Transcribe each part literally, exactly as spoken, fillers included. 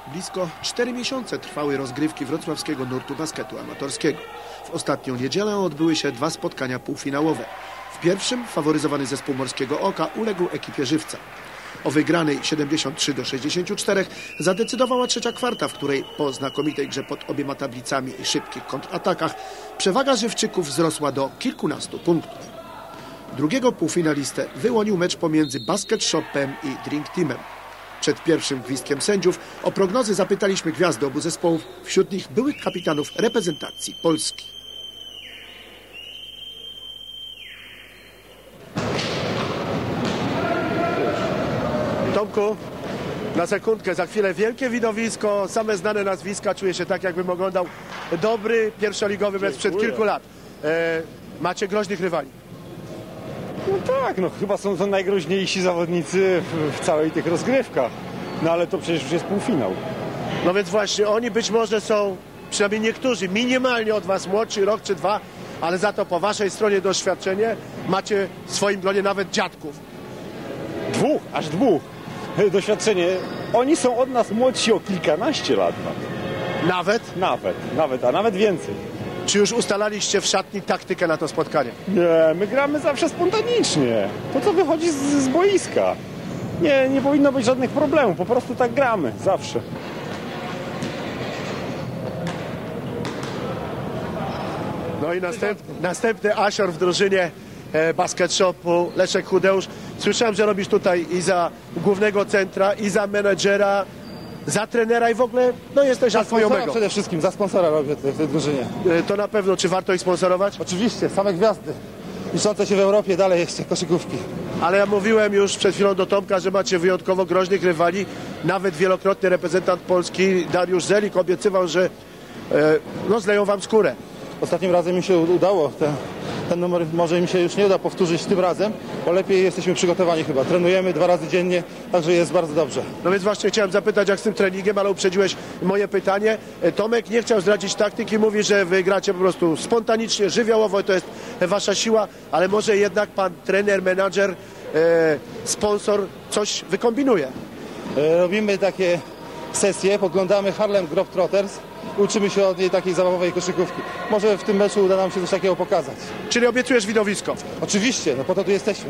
Blisko cztery miesiące trwały rozgrywki wrocławskiego nurtu basketu amatorskiego. W ostatnią niedzielę odbyły się dwa spotkania półfinałowe. W pierwszym faworyzowany zespół Morskiego Oka uległ ekipie Żywca. O wygranej siedemdziesiąt trzy do sześćdziesięciu czterech zadecydowała trzecia kwarta, w której po znakomitej grze pod obiema tablicami i szybkich kontratakach przewaga Żywczyków wzrosła do kilkunastu punktów. Drugiego półfinalistę wyłonił mecz pomiędzy Basket Shopem i Drink Teamem. Przed pierwszym gwizdkiem sędziów o prognozy zapytaliśmy gwiazdy obu zespołów, wśród nich byłych kapitanów reprezentacji Polski. Tomku, na sekundkę, za chwilę wielkie widowisko, same znane nazwiska, czuję się tak, jakbym oglądał dobry pierwszoligowy mecz sprzed kilku lat. E, macie groźnych rywali. No tak, no chyba są to najgroźniejsi zawodnicy w, w całej tych rozgrywkach. No ale to przecież już jest półfinał. No więc właśnie, oni być może są, przynajmniej niektórzy, minimalnie od was młodsi, rok czy dwa, ale za to po waszej stronie doświadczenie macie w swoim gronie nawet dziadków. Dwóch, aż dwóch. Doświadczenie. Oni są od nas młodsi o kilkanaście lat. Nawet? Nawet, nawet, a nawet więcej. Czy już ustalaliście w szatni taktykę na to spotkanie? Nie, my gramy zawsze spontanicznie. To, co wychodzi z, z boiska. Nie, nie powinno być żadnych problemów. Po prostu tak gramy. Zawsze. No i następny, następny asior w drużynie e, Basket Shopu, Leszek Hudeusz. Słyszałem, że robisz tutaj i za głównego centra, i za menedżera, za trenera i w ogóle, no jesteś alfą i omegą. Przede wszystkim, za sponsora robię w tej drużynie. E, to na pewno, czy warto ich sponsorować? Oczywiście, same gwiazdy. Liczące się w Europie, dalej jeszcze koszykówki. Ale ja mówiłem już przed chwilą do Tomka, że macie wyjątkowo groźnych rywali. Nawet wielokrotny reprezentant Polski Dariusz Zelik obiecywał, że e, no, zleją wam skórę. Ostatnim razem mi się udało. Ten, ten numer może mi się już nie uda powtórzyć tym razem, bo lepiej jesteśmy przygotowani chyba. Trenujemy dwa razy dziennie, także jest bardzo dobrze. No więc właśnie chciałem zapytać, jak z tym treningiem, ale uprzedziłeś moje pytanie. Tomek nie chciał zdradzić taktyki, mówi, że wy gracie po prostu spontanicznie, żywiołowo, to jest wasza siła, ale może jednak pan trener, menadżer, e, sponsor coś wykombinuje. Robimy takie sesje, podglądamy Harlem Globetrotters. Uczymy się od niej takiej zabawowej koszykówki. Może w tym meczu uda nam się coś takiego pokazać. Czyli obiecujesz widowisko? Oczywiście, no po to tu jesteśmy.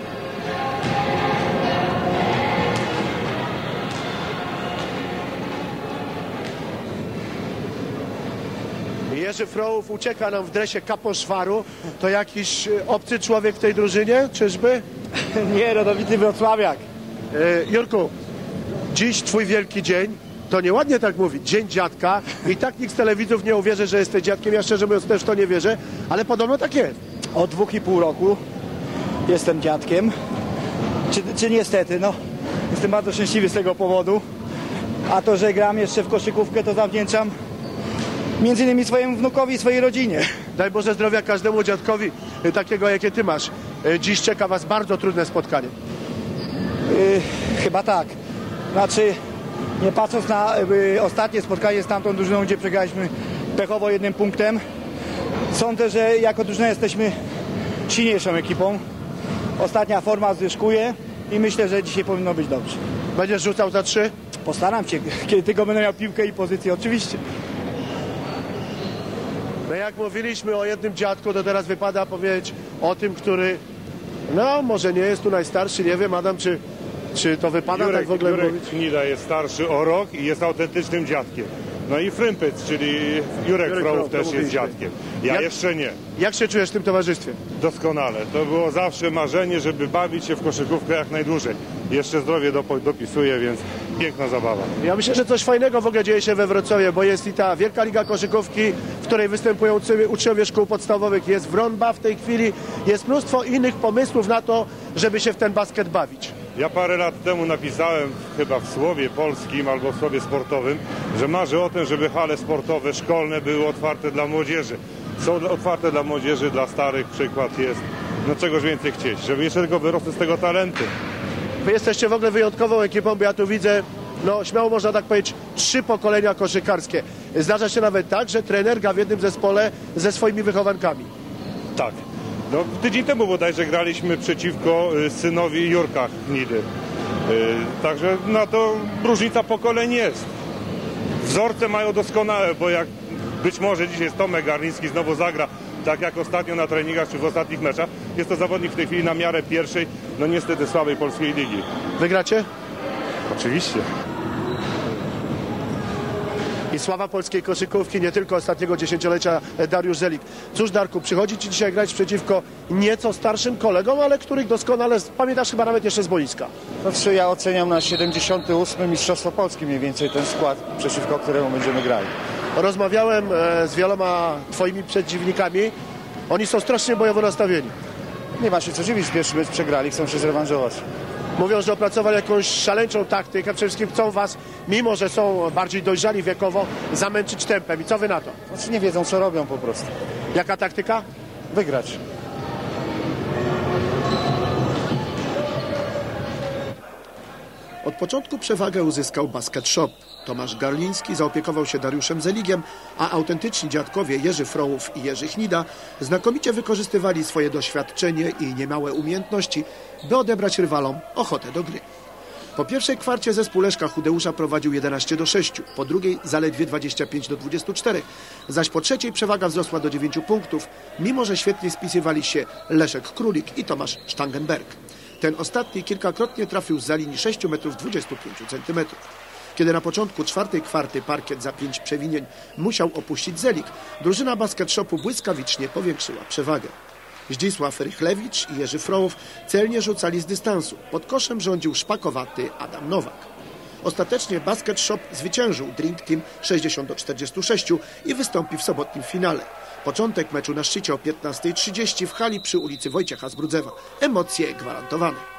Jerzy Frołów ucieka nam w dresie kaposzwaru. To jakiś obcy człowiek w tej drużynie, czyżby? Nie, rodowity wrocławiak. E, Jurku, dziś twój wielki dzień. To nieładnie tak mówić, dzień dziadka i tak nikt z telewidzów nie uwierzy, że jesteś dziadkiem, ja szczerze mówiąc też w to nie wierzę, ale podobno tak jest. Od dwóch i pół roku jestem dziadkiem, czy, czy niestety, no, jestem bardzo szczęśliwy z tego powodu, a to, że gram jeszcze w koszykówkę, to zawdzięczam między innymi swojemu wnukowi i swojej rodzinie. Daj Boże zdrowia każdemu dziadkowi takiego, jakie ty masz. Dziś czeka was bardzo trudne spotkanie. Yy, chyba tak, znaczy... Nie patrząc na y, ostatnie spotkanie z tamtą drużyną, gdzie przegraliśmy pechowo jednym punktem, sądzę, że jako drużyna jesteśmy silniejszą ekipą. Ostatnia forma zwyżkuje i myślę, że dzisiaj powinno być dobrze. Będziesz rzucał za trzy? Postaram się, kiedy tylko będę miał piłkę i pozycję, oczywiście. No jak mówiliśmy o jednym dziadku, to teraz wypada powiedzieć o tym, który, no może nie jest tu najstarszy, nie wiem, Adam, czy... Czy to wypada Jurek, tak w ogóle Jurek mówić? Gnida jest starszy o rok i jest autentycznym dziadkiem. No i Frympiec, czyli Jurek, Jurek Frołów też jest dziadkiem. Ja jak, jeszcze nie. Jak się czujesz w tym towarzystwie? Doskonale. To było zawsze marzenie, żeby bawić się w koszykówkę jak najdłużej. Jeszcze zdrowie dopisuje, więc piękna zabawa. Ja myślę, że coś fajnego w ogóle dzieje się we Wrocławiu, bo jest i ta Wielka Liga Koszykówki, w której występują uczniowie szkół podstawowych. Jest Wronba w tej chwili. Jest mnóstwo innych pomysłów na to, żeby się w ten basket bawić. Ja parę lat temu napisałem chyba w Słowie Polskim albo w Słowie Sportowym, że marzę o tym, żeby hale sportowe, szkolne były otwarte dla młodzieży. Są otwarte dla młodzieży, dla starych przykład jest. No czegoś więcej chcieć, żeby jeszcze tylko wyrosły z tego talenty. Wy jesteście w ogóle wyjątkową ekipą, bo ja tu widzę, no śmiało można tak powiedzieć, trzy pokolenia koszykarskie. Zdarza się nawet tak, że trener gra w jednym zespole ze swoimi wychowankami. Tak. No, tydzień temu bodajże graliśmy przeciwko y, synowi Jurka Gnidy. Y, także no to różnica pokoleń jest. wzorce mają doskonałe, bo jak być może dzisiaj Tomek Garliński znowu zagra tak jak ostatnio na treningach czy w ostatnich meczach, jest to zawodnik w tej chwili na miarę pierwszej, no niestety słabej polskiej ligi. Wygracie? Oczywiście. I sława polskiej koszykówki, nie tylko ostatniego dziesięciolecia, Dariusz Zelik. Cóż, Darku, przychodzi ci dzisiaj grać przeciwko nieco starszym kolegom, ale których doskonale pamiętasz chyba nawet jeszcze z boiska. Znaczy, ja oceniam na siedemdziesiąte ósme Mistrzostwo Polski mniej więcej ten skład, przeciwko któremu będziemy grali. Rozmawiałem z wieloma twoimi przeciwnikami. Oni są strasznie bojowo nastawieni. Nie ma się co dziwić, pierwszy mecz przegrali, chcą się zrewanżować. Mówią, że opracowali jakąś szaleńczą taktykę. Przede wszystkim chcą was, mimo że są bardziej dojrzali wiekowo, zamęczyć tempem. I co wy na to? Znaczy, nie wiedzą, co robią po prostu. Jaka taktyka? Wygrać. Od początku przewagę uzyskał Basket Shop. Tomasz Garliński zaopiekował się Dariuszem Zeligiem, a autentyczni dziadkowie Jerzy Frołów i Jerzy Chnida znakomicie wykorzystywali swoje doświadczenie i niemałe umiejętności, by odebrać rywalom ochotę do gry. Po pierwszej kwarcie zespół Leszka Chudeusza prowadził jedenaście do sześciu, po drugiej zaledwie dwadzieścia pięć do dwudziestu czterech, zaś po trzeciej przewaga wzrosła do dziewięciu punktów, mimo że świetnie spisywali się Leszek Królik i Tomasz Sztangenberg. Ten ostatni kilkakrotnie trafił zza linii sześciu metrów dwudziestu pięciu centymetrów. Kiedy na początku czwartej kwarty parkiet za pięć przewinień musiał opuścić Zelik, drużyna Basket Shopu błyskawicznie powiększyła przewagę. Zdzisław Rychlewicz i Jerzy Frołów celnie rzucali z dystansu. Pod koszem rządził szpakowaty Adam Nowak. Ostatecznie Basket Shop zwyciężył Drink Team sześćdziesiąt do czterdziestu sześciu i wystąpi w sobotnim finale. Początek meczu na szczycie o piętnastej trzydzieści w hali przy ulicy Wojciecha Zbrudzewa. Emocje gwarantowane.